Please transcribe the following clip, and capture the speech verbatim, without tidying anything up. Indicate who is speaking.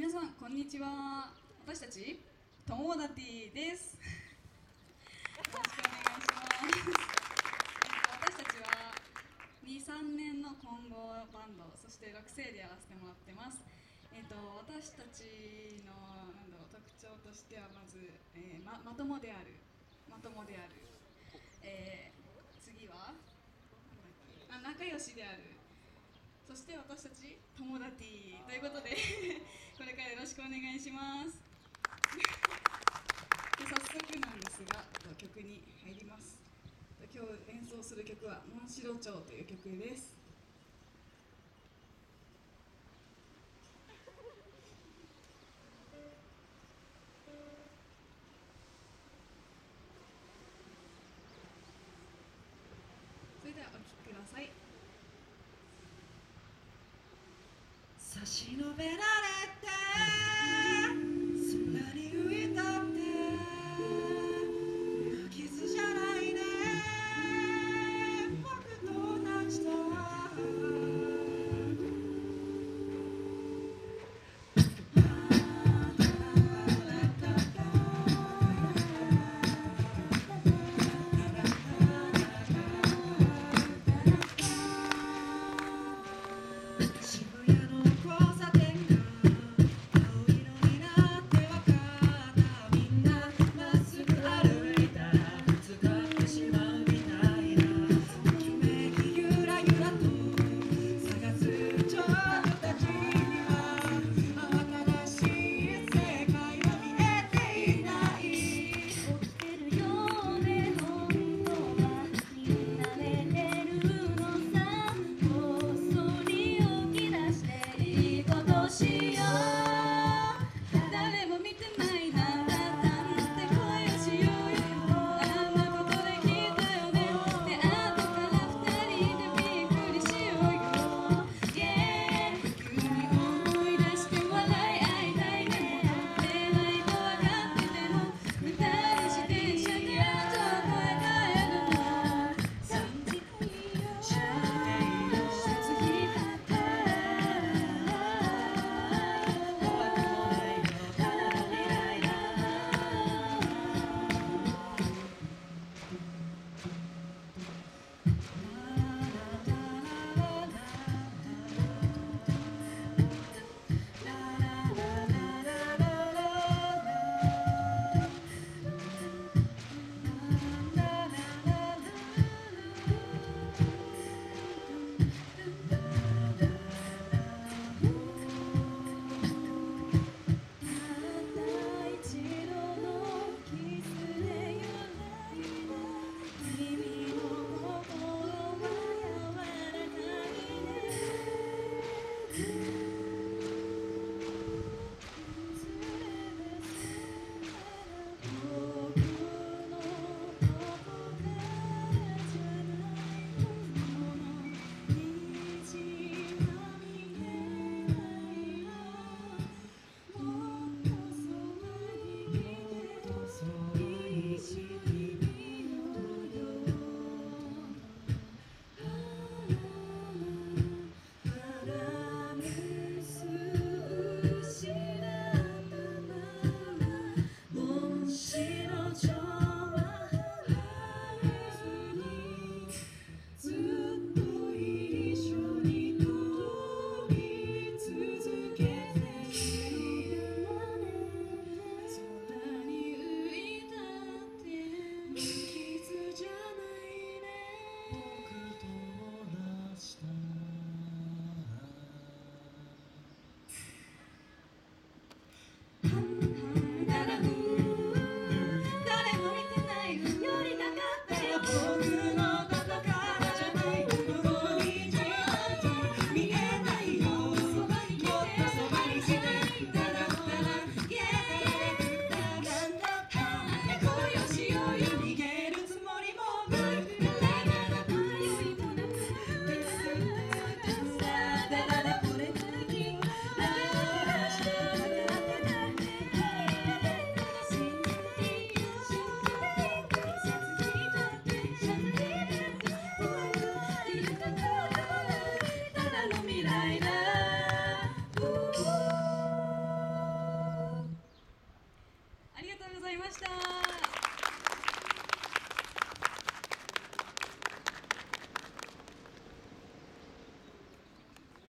Speaker 1: 皆さんこんにちは。私たち友達です。よろしくお願いします。私たちはに、さんねんの混合バンド、そしてろくせいでやらせてもらってます。えっと、私たちのなんだろう特徴としてはまず、えー、ま, まともであるまともである、えー、次はなんだっけあ仲良しである、そして私たち友達ということでこれからよろしくお願いします。で早速なんですが曲に入ります。今日演奏する曲はモンシロチョウという曲です。それではお聴きください。
Speaker 2: 差し伸べられて空に浮いたって傷じゃないね僕と同じだ渋谷の交差点が
Speaker 1: ざいました。